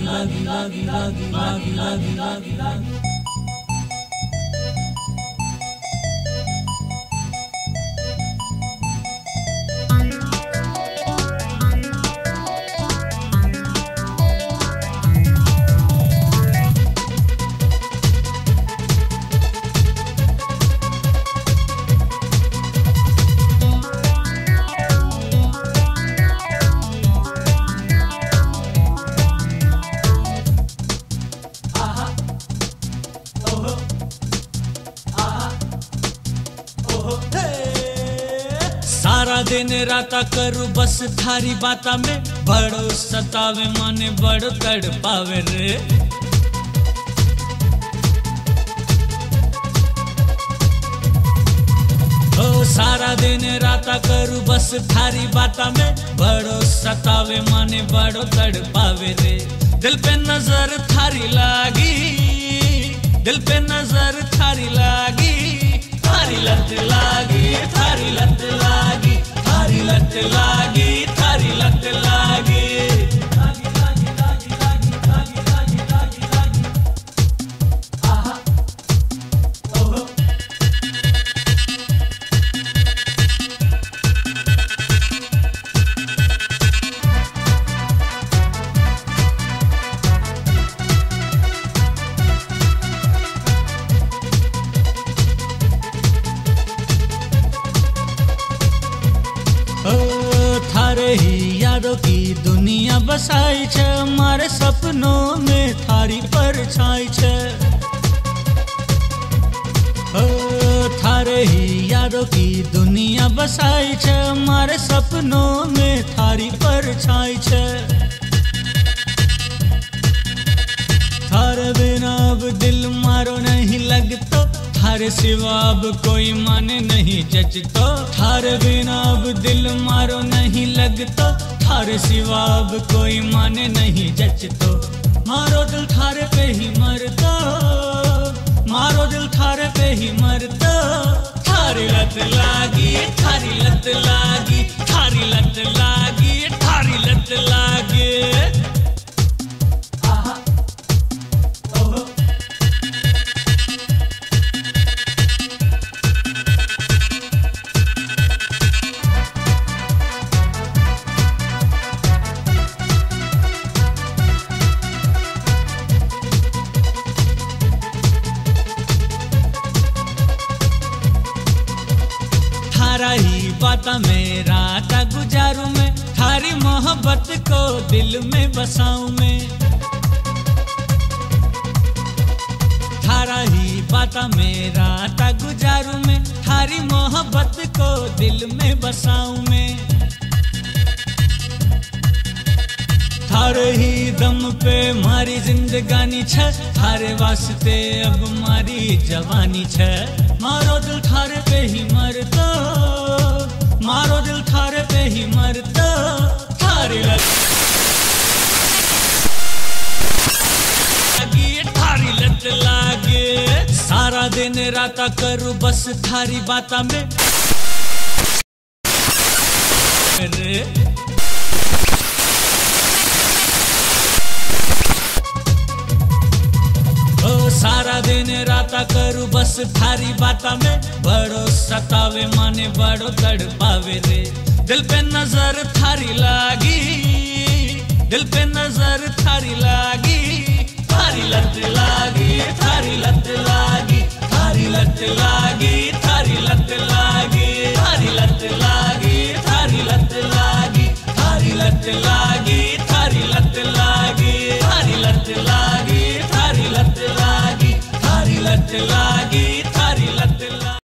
सारा दिन राता करू बस थारी बाता में, बड़ो सतावे माने बड़ो तड़पावे रे। ओ सारा दिन राता करू बस थारी बाता में, बड़ो सतावे माने बड़ो तड़पावे रे। दिल पे नजर थारी लागी, दिल पे नजर थारी लागी, थारी लत लागी, थारी लत लागी, थारी लत लागी, थारी लत लागी। थारे ही यादों की दुनिया बसाई छे, मारे सपनों में थारी परछाई छे। थारे ही यादों की दुनिया बसाई छे, मारे सपनों में थारी परछाई छे। थारे बिना अब दिल मारो नहीं लगतो, थारे सिवा अब कोई माने नहीं जचतो। थारे बिना अब दिल मारो नहीं लगतो, थारे सिवा अब कोई माने नहीं जचतो। मारो दिल थारे पे ही मरतो, मारो दिल थारे पे ही मरतो। थारी लत लागी, थारी लत लागी, थारी लत लागी, थारी लत लागी। थारा ही बाता में राता गुजारूं मैं, थारी मोहब्बत को दिल में बसाऊं मैं। थारा ही बाता में राता गुजारूं मैं, थारी मोहब्बत को दिल में बसाऊं मैं। थारे ही दम पे मारी जिंदगानी छे, थारे वास्ते अब मारी जवानी छे। मारो दिल थारे पे ही मरतो, मारो दिल थारे पे ही मरतो। थारी लत लागी, थारी लत लागे। सारा दिन राता करू बस थारी बाता में रे। सारा दिन राता करू बस थारी बाता में, बड़ो सतावे माने बड़ो तड़पावे रे। दिल पे नजर थारी लागी, दिल पे नजर थारी लागी, थारी लत लागी, थारी लत लागी, थारी लत लागी।